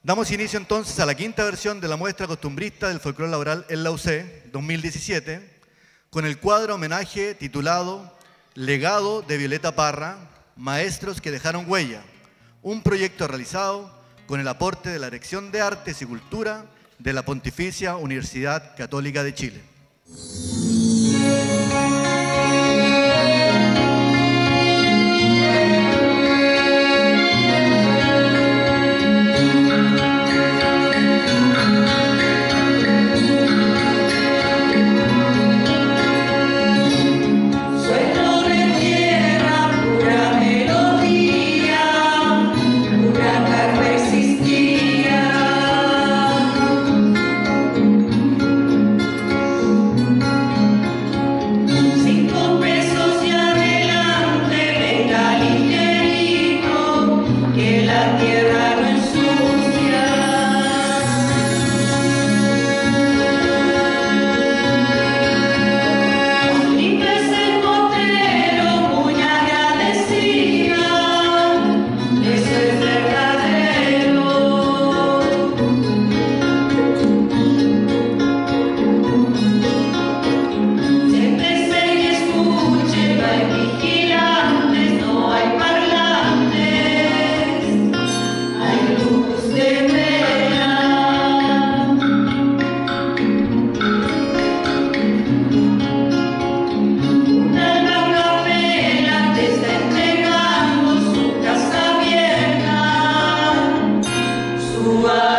Damos inicio entonces a la quinta versión de la muestra costumbrista del folclore laboral en la UC 2017, con el cuadro homenaje titulado Legado de Violeta Parra, Maestros que dejaron huella, un proyecto realizado con el aporte de la Dirección de Artes y Cultura de la Pontificia Universidad Católica de Chile. Wow.